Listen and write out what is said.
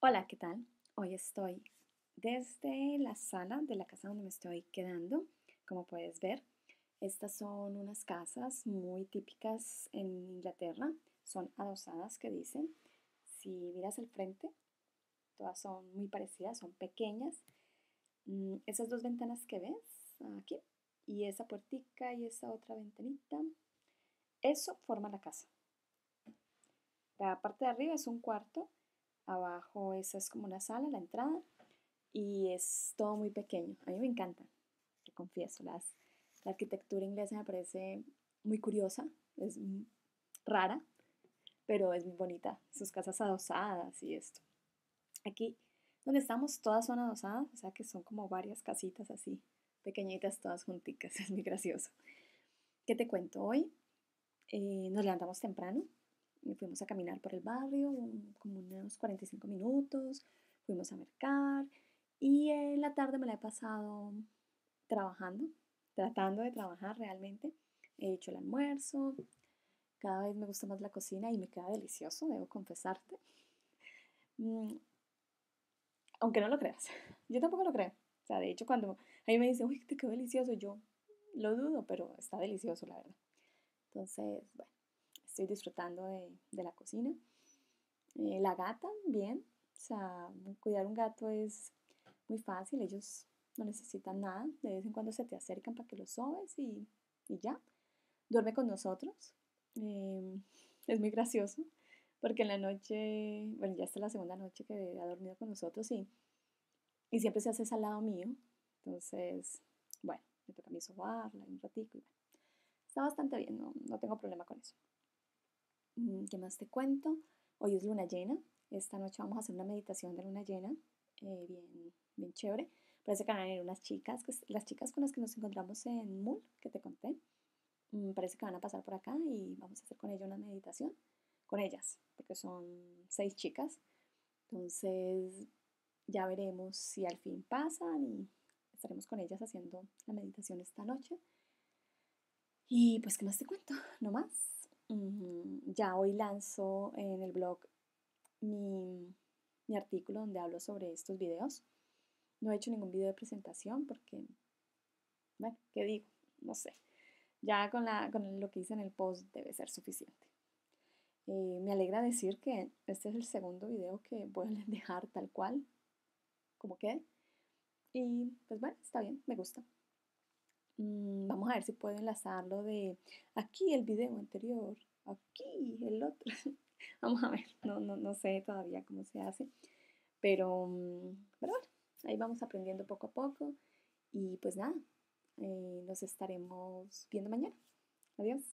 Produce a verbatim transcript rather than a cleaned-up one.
Hola, ¿qué tal? Hoy estoy desde la sala de la casa donde me estoy quedando. Como puedes ver, estas son unas casas muy típicas en Inglaterra. Son adosadas que dicen. Si miras al frente, todas son muy parecidas, son pequeñas. Mm, esas dos ventanas que ves aquí y esa puertica y esa otra ventanita, eso forma la casa. La parte de arriba es un cuarto, abajo esa es como una sala, la entrada, y es todo muy pequeño. A mí me encanta, te confieso. Las, la arquitectura inglesa me parece muy curiosa, es m- rara, pero es muy bonita. Sus casas adosadas y esto. Aquí donde estamos todas son adosadas, o sea que son como varias casitas así, pequeñitas todas junticas. Es muy gracioso. ¿Qué te cuento hoy? Eh, nos levantamos temprano y fuimos a caminar por el barrio, un- como unos cuarenta y cinco minutos, fuimos a mercar y en la tarde me la he pasado trabajando, tratando de trabajar realmente. He hecho el almuerzo, cada vez me gusta más la cocina y me queda delicioso, debo confesarte. Mm, Aunque no lo creas, yo tampoco lo creo. O sea, de hecho, cuando a mí me dicen, uy, te quedó delicioso, yo lo dudo, pero está delicioso, la verdad. Entonces, bueno, estoy disfrutando de, de la cocina. Eh, la gata, bien. O sea, cuidar un gato es muy fácil. Ellos no necesitan nada. De vez en cuando se te acercan para que los sobes y, y ya. Duerme con nosotros. Eh, es muy gracioso porque en la noche, bueno, ya esta es la segunda noche que ha dormido con nosotros y, y siempre se hace al lado mío. Entonces, bueno, me toca a mí sobarla un ratico y bueno, está bastante bien, no, no tengo problema con eso. Mm, ¿Qué más te cuento? Hoy es luna llena. Esta noche vamos a hacer una meditación de luna llena, eh, bien, bien chévere. Parece que van a venir unas chicas, que es- las chicas con las que nos encontramos en Mul, que te conté. Mm, parece que van a pasar por acá y vamos a hacer con ellas una meditación. Con ellas, porque son seis chicas. Entonces ya veremos si al fin pasan y estaremos con ellas haciendo la meditación esta noche. Y pues, ¿qué más te cuento? No más. Mm, Ya hoy lanzo en el blog mi, mi artículo donde hablo sobre estos videos. No he hecho ningún video de presentación porque, bueno, ¿qué digo? No sé. Ya con, la, con lo que hice en el post debe ser suficiente. Eh, me alegra decir que este es el segundo video que voy a dejar tal cual, como quede. Y pues bueno, está bien, me gusta. Mm, vamos a ver si puedo enlazarlo de aquí el video anterior, aquí el otro. Vamos a ver, no, no, no sé todavía cómo se hace, pero, mm, pero bueno, ahí vamos aprendiendo poco a poco y pues nada, eh, nos estaremos viendo mañana. Adiós.